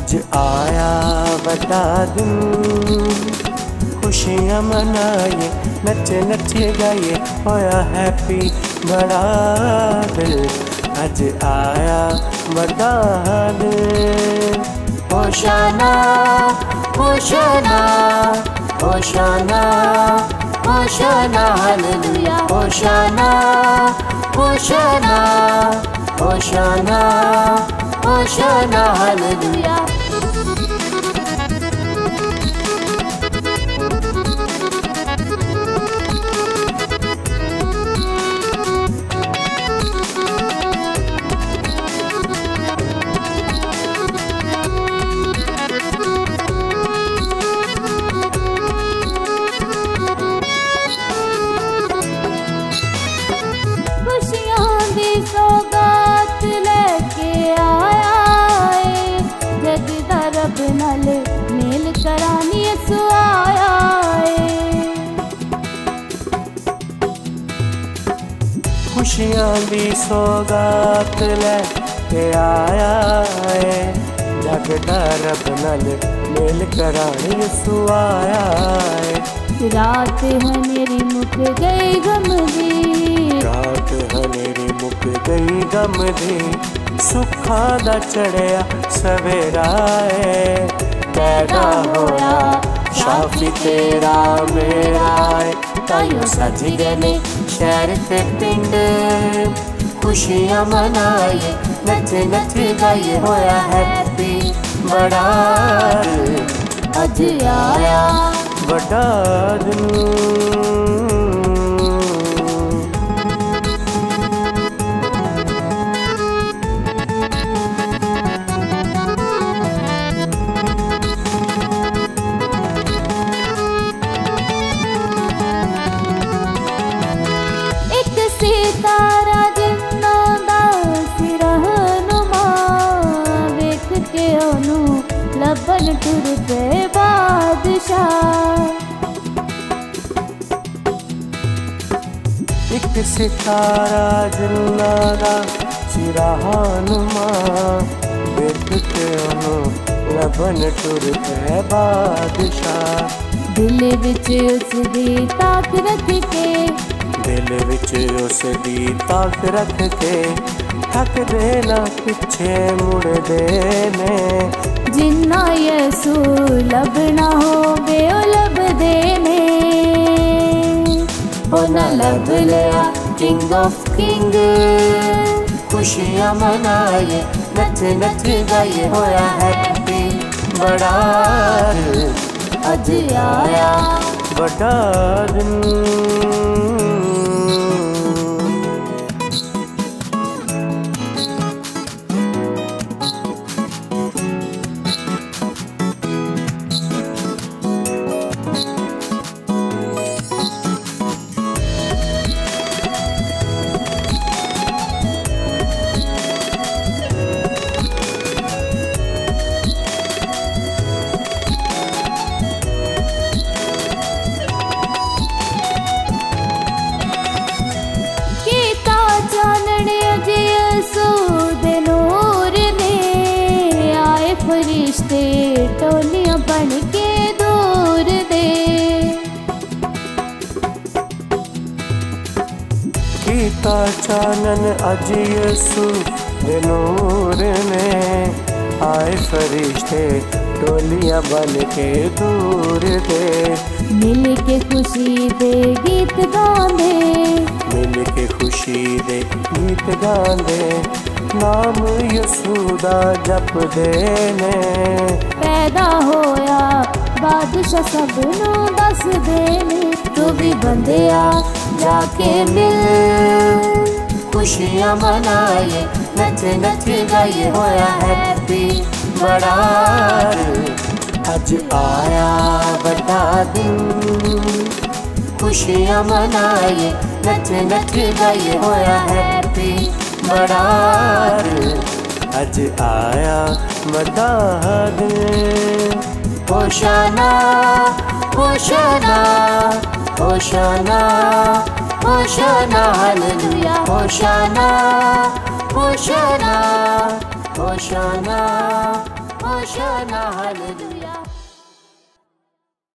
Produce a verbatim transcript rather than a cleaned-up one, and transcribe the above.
अज आया वड्डा दिन, खुशियां मनाइए, नचे नचे गाइए, होया हैप्पी बड़ा दिल। अज आया वड्डा दिन। Hosanna hosanna hosanna hosanna hallelujah. Hosanna hosanna hosanna hosanna hallelujah. मेल करानी आया खुशियां दी सौगात लेके आया है, जग दा रब नाल मेल करानी आया है। रात हनेरी मुक गई गम दी, रात हनेरी मुक गई गम दी, सुखा दा चढ़िया सवेरा है। पैदा होया शाफी तेरा मेरा है, ताइयों सज गए ने शहर ते पिंड, खुशियां मनाइए, नचे नचे गाइए, होया हैप्पी बड़ा। अज आया बड़ा दिन। सितारा जिन्ना दा सिरहनुमा, वेख के ओनू लबन टुर पे बादशाह। एक सितारा जिन्ना दा सिरहनुमा, वेख के ओनू लबन टुर पे बादशाह। दिल विच उसदी ताक रख के, दिल विच उसदी ताक रख के, थक देना पिछे मुड़ देने। जिन्ना यसू लभना होवे ओ लब देने, ओ ना लब लिया किंग ऑफ किंग। खुशियां मनाइए, नचे नचे गाइए, होया हैप्पी बड़ा। अज आया बड़ा दिन। फरिश्ते टोलियां बन के दूर दे, कीता चानन अज यसू दे नूर ने। आए फरिश्ते टोलियां बन के दूर दे, मिल के खुशी दे गीत गांदे, मिल के खुशी दे गीत गांदे। नाम यसू दा जप देने, पैदा होया बादशाह सबनू दस देने। तू भी बंदिया जाके मिल, खुशियां मनाइए, नचे नचे गाइए, होया हैप्पी बड़ा। अज आया बड़ा दिन, खुशियां मनाइए, नचे नचे गाइए, होया हैप्पी बड़ा। अज आया बड़ा दिन। Hosanna hosanna hosanna hosanna hallelujah. Hosanna hosanna hosanna. Hosanna hallelujah.